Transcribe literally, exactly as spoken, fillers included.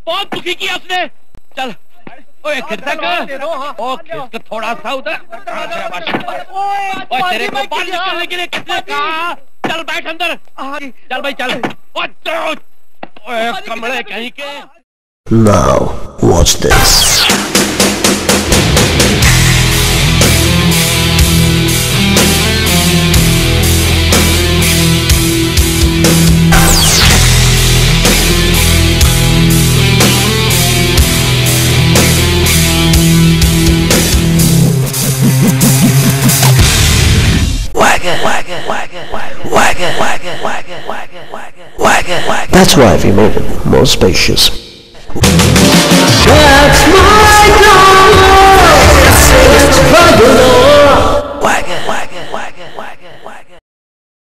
बहुत दुखी किया उसने। चल ओए खिसक, ओ खिसक थोड़ा सा उधर। ओए तेरे को बाहर निकलने के लिए किसने कहा? चल बैठ अंदर। चल भाई चल। ओए कमरे कहीं के। Now watch this. Wagon, wagon, wagon, wagon, wagon, wagon, wagon, wagon, wagon, wagon. That's why we made it more spacious. That's my car. It's Wagonr.